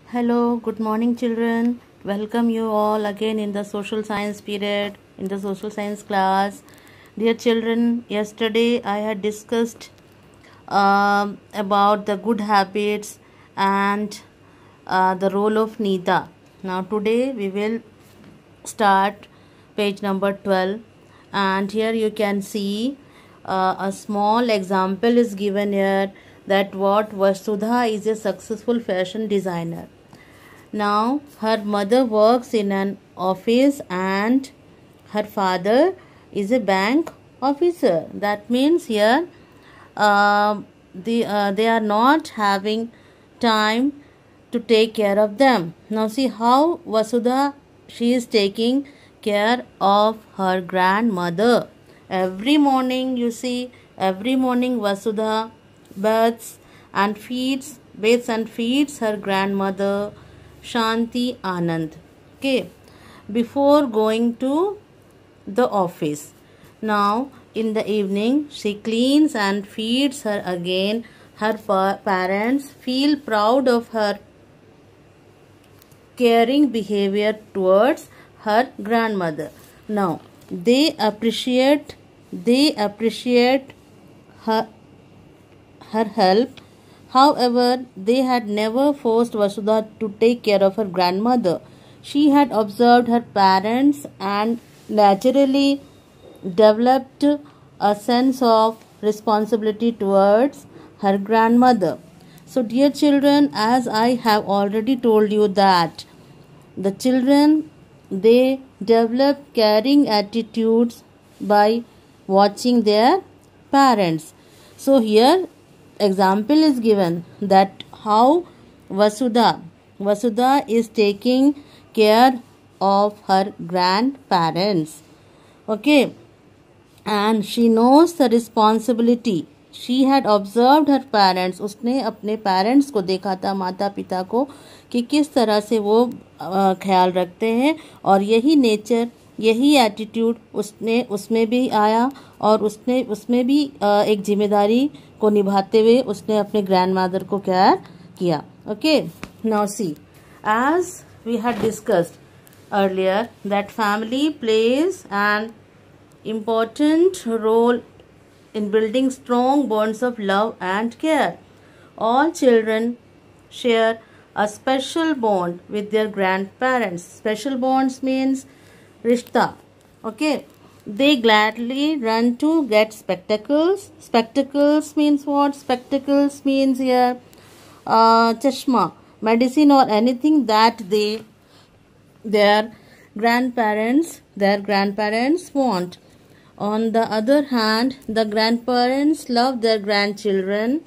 Hello, good morning, children. Welcome you all again in the social science period, in the social science class. Dear children, yesterday I had discussed about the good habits and the role of Nida. Now, today we will start page number 12, and here you can see a small example is given here that what Vasudha is a successful fashion designer. Now, her mother works in an office and her father is a bank officer. That means here they are not having time to take care of them. Now, see how Vasudha, she is taking care of her grandmother. Every morning, you see, every morning Vasudha bathes and feeds her grandmother Shanti Anand, okay, before going to the office. Now in the evening she cleans and feeds her again. Her parents feel proud of her caring behavior towards her grandmother. Now they appreciate her help. However, they had never forced Vasudha to take care of her grandmother. She had observed her parents and naturally developed a sense of responsibility towards her grandmother. So, dear children, as I have already told you that the children, they develop caring attitudes by watching their parents. So, here example is given that how Vasudha is taking care of her grandparents, okay, and she knows the responsibility. She had observed her parents. उसने अपने parents को देखा था, माता पिता को, कि किस तरह से वो ख्याल रखते हैं, और यही नेचर, यही एटीट्यूड उसमें भी आया, और उसमें भी एक जिम्मेदारी को निभाते हुए उसने अपने ग्रैंडमदर को केयर किया. Okay, now see, as we had discussed earlier that family plays an important role in building strong bonds of love and care. All children share a special bond with their grandparents. Special bonds means rishta. Okay, they gladly run to get spectacles. Spectacles means what? Spectacles means here chashma, medicine, or anything that their grandparents want. On the other hand, the grandparents love their grandchildren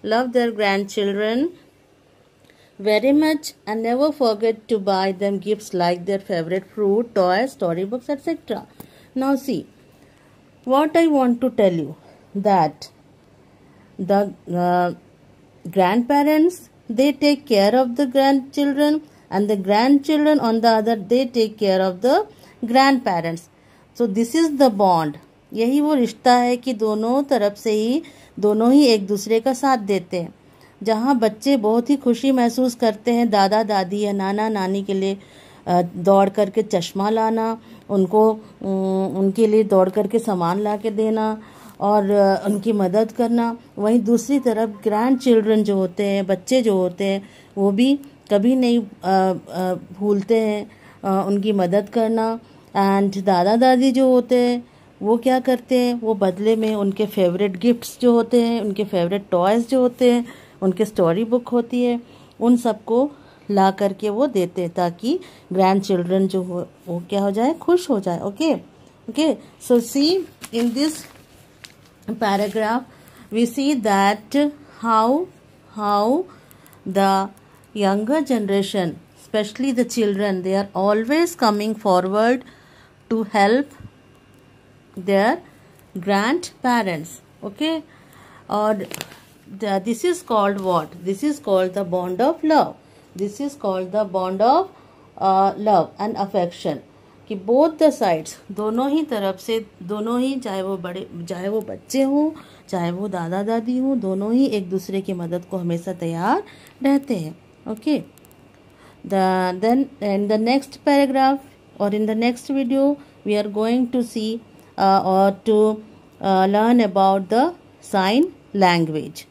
very much and never forget to buy them gifts like their favorite fruit, toys, storybooks, etc. Now see, what I want to tell you, that the grandparents, they take care of the grandchildren, and the grandchildren on the other, they take care of the grandparents. So this is the bond. यही वो रिश्ता है कि दोनों तरफ से ही, दोनों ही एक दूसरे का साथ देते हैं. जहाँ बच्चे बहुत ही खुशी महसूस करते हैं दादा दादी या नाना नानी के लिए दौड़ करके चश्मा लाना, उनके लिए दौड़ करके सामान ला के देना और उनकी मदद करना. वहीं दूसरी तरफ ग्रैंड चिल्ड्रन जो होते हैं, बच्चे जो होते हैं, वो भी कभी नहीं भूलते हैं उनकी मदद करना. एंड दादा दादी जो होते हैं, वो क्या करते हैं, वो बदले में उनके फेवरेट गिफ्ट्स जो होते हैं, उनके फेवरेट टॉयज़ जो होते हैं, उनके स्टोरी बुक होती है, उन सबको ला करके वो देते हैं ताकि ग्रैंड चिल्ड्रन जो हो वो क्या हो जाए, खुश हो जाए. Okay, so see in this paragraph we see that how the younger generation, especially the children, they are always coming forward to help their grandparents. Okay, or this is called what? This is called the bond of love. This is called the bond of love and affection. कि both the sides, दोनों ही तरफ से, दोनों ही, चाहे वो बच्चे हों, चाहे वो दादा दादी हों, दोनों ही एक दूसरे की मदद को हमेशा तैयार रहते हैं. Okay, Then in the next paragraph or in the next video, we are going to see or to learn about the sign language.